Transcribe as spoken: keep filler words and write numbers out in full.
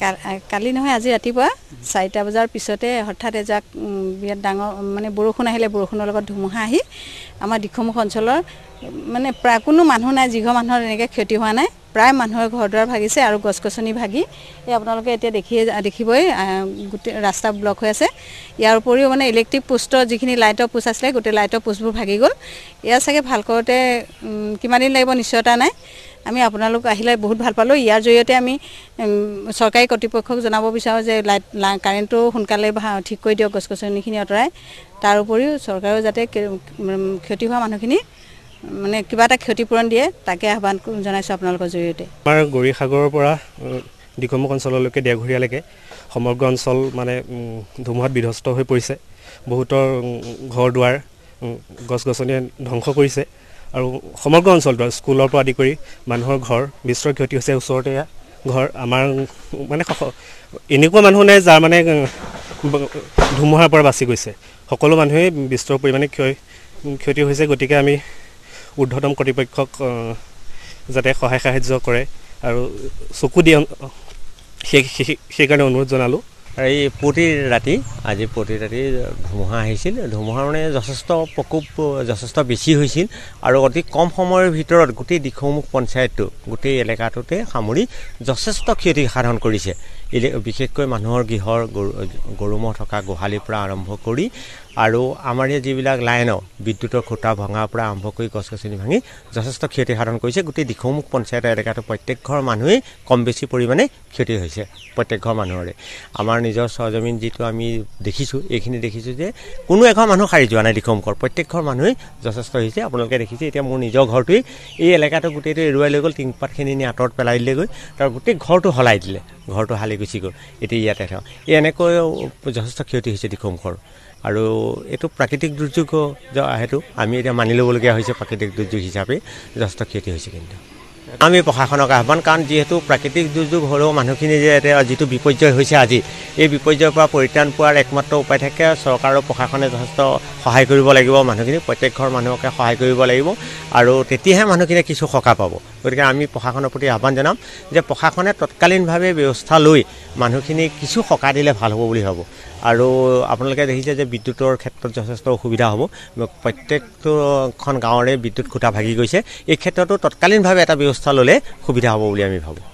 কালি নহয় আজি ৰাতিপুৱা চাৰিটা বজাৰ পিছতে হঠাৎ এজাক বিৰাট ডাঙৰ মানে বৰষুণ আহিলে বৰষুণৰ লগত ধুমুহা আহি আমাৰ দিখৌমুখ অঞ্চলৰ মানে প্ৰায় কোনো মানুহ নাই যিঘৰ মানুহৰ এনেকৈ ক্ষতি হোৱা নাই প্ৰায় মানুহৰ ঘৰ দুৱাৰ ভাগিছে আৰু গছ গছনি ভাগি এই আপোনালোকে এতিয়া দেখি দেখিবই গোটেই ৰাস্তা ব্লক হৈ আছে ইয়াৰ উপৰিও মানে ইলেক্ট্ৰিক পোষ্টৰ যিখিনি লাইটৰ পোষ্ট আছিলে গোটেই লাইটৰ পোষ্টবোৰ ভাগি গ'ল ইয়াৰ চাগে ভাল কৰোঁতে কিমান দিন লাগিব নিশ্চয়তা নাই আমি আপোনালোক আহিলে বহুত ভাল পালোঁ ইয়াৰ জৰিয়তে আমি চৰকাৰী কৰ্তৃপক্ষক জনাব বিচাৰোঁ যে লাইট কাৰেণ্টটো সোনকালে ঠিক কৰি দিয়ক গছ গছনিখিনি আঁতৰাই তাৰ উপৰিও চৰকাৰেও যাতে ক্ষতি হোৱা মানুহখিনি মানে কিবা এটা ক্ষতিপূৰণ দিয়ে তাকে আহ্বান জনাইছোঁ আপোনালোকৰ জৰিয়তে আমাৰ গৌৰীসাগৰৰ পৰা দিখৌমুখ অঞ্চললৈকে দেওঘৰীয়ালৈকে সমগ্ৰ অঞ্চল মানে ধুমুহাত বিধ্বস্ত হৈ পৰিছে বহুতৰ ঘৰ দুৱাৰ গছ গছনিয়ে ধ্বংস কৰিছে আৰু সমগ্ৰ অঞ্চলটো স্কুলৰ পৰা আদি কৰি মানুহৰ ঘৰ বিস্তৰ ক্ষতি হৈছে ওচৰতে ঘৰ আমাৰ মানে এনেকুৱা মানুহ নাই যাৰ মানে ধুমুহাৰ পৰা বাচি গৈছে সকলো মানুহেই বিস্তৰ পৰিমাণে ক্ষয় ক্ষতি হৈছে গতিকে আমি ঊৰ্ধ্বতম কৰ্তৃপক্ষক যাতে সহায় সাহায্য কৰে আৰু চকু দিয়ে সেই সেইকাৰণে অনুৰোধ জনালোঁ এই পুৱতি ৰাতি আজি পুৱতি ৰাতি ধুমুহা আহিছিল ধুমুহা মানে যথেষ্ট প্ৰকোপ যথেষ্ট বেছি হৈছিল আৰু অতি কম সময়ৰ ভিতৰত গোটেই দিখৌমুখ পঞ্চায়তটো গোটেই এলেকাটোতে সামৰি যথেষ্ট ক্ষতি সাধন কৰিছে বিশেষকৈ মানুহৰ গৃহৰ গৰু ম'হ থকা গোহালিৰ পৰা আৰম্ভ কৰি আৰু আমাৰ ইয়াত যিবিলাক লাইনৰ বিদ্যুতৰ খুঁটা ভঙাৰ পৰা আৰম্ভ কৰি গছ গছনি ভাঙি যথেষ্ট ক্ষতি সাধন কৰিছে গোটেই দিখৌমুখ পঞ্চায়তৰ এলেকাটো প্ৰত্যেক ঘৰ মানুহেই কম বেছি পৰিমাণে ক্ষতি হৈছে প্ৰত্যেক ঘৰ মানুহৰে আমাৰ নিজৰ সৰজমিন যিটো আমি দেখিছোঁ এইখিনি দেখিছোঁ যে কোনো এঘৰ মানুহ সাৰি যোৱা নাই দিখৌমুখৰ প্ৰত্যেক ঘৰ মানুহেই যথেষ্ট হৈছে আপোনালোকে দেখিছে এতিয়া মোৰ নিজৰ ঘৰটোৱেই এই এলেকাটো গোটেইটো এৰুৱাই লৈ গ'ল টিংপাতখিনি নি আঁতৰত পেলাই দিলেগৈ তাৰ গোটেই ঘৰটো সলাই দিলে ঘৰটো হালি গুচি গ'ল এতিয়া ইয়াতে থওঁ এই এনেকৈ যথেষ্ট ক্ষতি হৈছে দিখৌমুখৰ আৰু এইটো প্ৰাকৃতিক দুৰ্যোগ সেইটো আমি এতিয়া মানি ল'বলগীয়া হৈছে প্ৰাকৃতিক দুৰ্যোগ হিচাপে যথেষ্ট ক্ষতি হৈছে কিন্তু আমি প্ৰশাসনক আহ্বান কাৰণ যিহেতু প্ৰাকৃতিক দুৰ্যোগ হ'লেও মানুহখিনি যে এতিয়া যিটো বিপৰ্যয় হৈছে আজি এই বিপৰ্যয়ৰ পৰা পৰিত্ৰাণ পোৱাৰ একমাত্ৰ উপায় থাকে চৰকাৰ আৰু প্ৰশাসনে যথেষ্ট সহায় কৰিব লাগিব মানুহখিনি প্ৰত্যেক ঘৰ মানুহকে সহায় কৰিব লাগিব আৰু তেতিয়াহে মানুহখিনিয়ে কিছু সকাহ পাব গতিকে আমি প্ৰশাসনৰ প্ৰতি আহ্বান জনাম যে প্ৰশাসনে তৎকালীনভাৱে ব্যৱস্থা লৈ মানুহখিনি কিছু সকাহ দিলে ভাল হ'ব বুলি ভাবোঁ আৰু আপোনালোকে দেখিছে যে বিদ্যুতৰ ক্ষেত্ৰত যথেষ্ট অসুবিধা হ'ব প্ৰত্যেকটোখন গাঁৱৰে বিদ্যুৎ খুঁটা ভাগি গৈছে এই ক্ষেত্ৰতো তৎকালীনভাৱে এটা ব্যৱস্থা ল'লে সুবিধা হ'ব বুলি আমি ভাবোঁ